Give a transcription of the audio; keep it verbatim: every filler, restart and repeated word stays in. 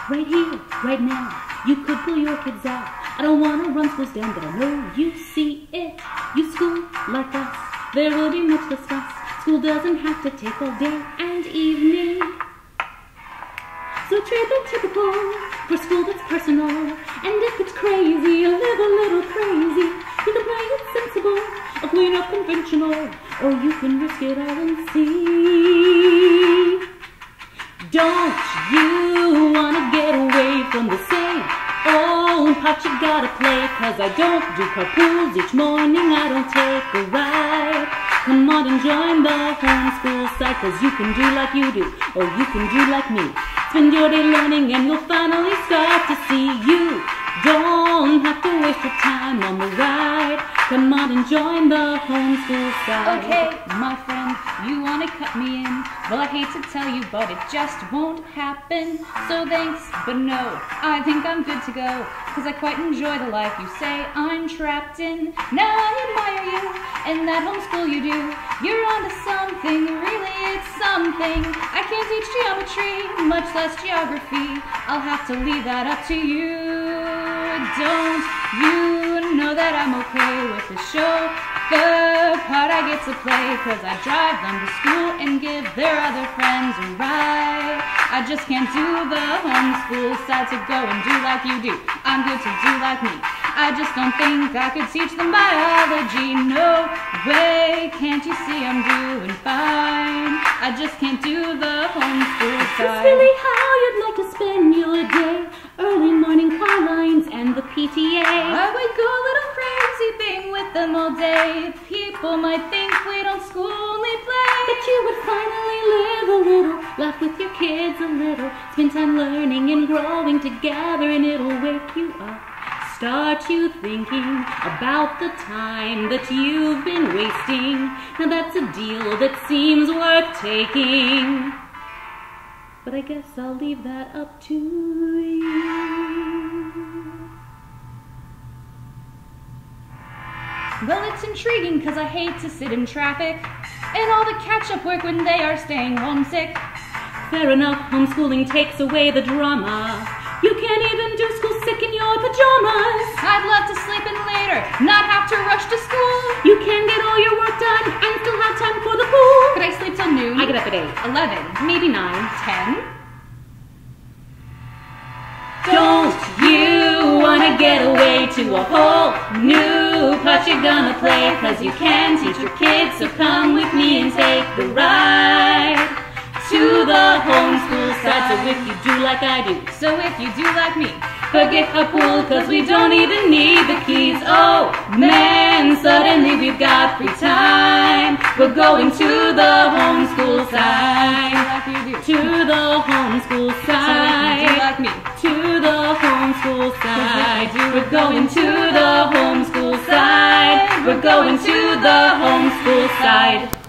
right here, right now. You could pull your kids out. I don't want to run schools down, but I know you see it. You school like us, there will be much less fuss. School doesn't have to take all day and evening. So treat it typical for school that's personal. And if it's crazy, live a little crazy. You can play it sensible, or clean up conventional, or you can risk it all and see. Don't you wanna get away from the same old part you gotta play? Cause I don't do carpools each morning, I don't take a ride. Come on and join the homeschool site, cause you can do like you do, or you can do like me. Spend your day learning and you'll finally start to see you don't have to waste your time on the ride. Come on and join the homeschool side. Okay, my friend, you want to cut me in? Well, I hate to tell you, but it just won't happen. So thanks, but no, I think I'm good to go. Cause I quite enjoy the life you say I'm trapped in. Now I admire you, and that homeschool you do. You're onto something, really it's something. I can't teach geometry, much less geography. I'll have to leave that up to you. Don't you know that I'm okay with the show? The part I get to play, cause I drive them to school and give their other friends a ride. I just can't do the homeschool side, to go and do like you do. I'm good to do like me. I just don't think I could teach them biology. No way, can't you see I'm doing fine? I just can't do the homeschool side. It's really how you'd like to spend your day. Early morning car lines and the P T A. I would go a little crazy being with them all day. People might think we don't school, only play. But you would finally live a little, laugh with your kids a little, spend time learning and growing together, and it'll wake you up. Start you thinking about the time that you've been wasting. Now that's a deal that seems worth taking. But I guess I'll leave that up to you. Well, it's intriguing cause I hate to sit in traffic and all the catch-up work when they are staying homesick. Fair enough, homeschooling takes away the drama. You can't even do school sick in your pajamas. I'd love to sleep in later, not have to rush to school. You can get all your work done and still have time for the pool. Could I sleep till noon? I get up at eight. eleven. Maybe nine. ten. Don't you wanna get away to a whole new part you're gonna play? Cause you can teach your kids, so come with me and take the ride to the homeschool side. So if you do like I do, So if you do like me, forget a pool, cause we don't even need the keys. Oh man, suddenly we've got free time. We're going to the homeschool side. like you do. To the homeschool side. So if you do like me, To the homeschool side. do We're going to the homeschool side. We're going to the homeschool side.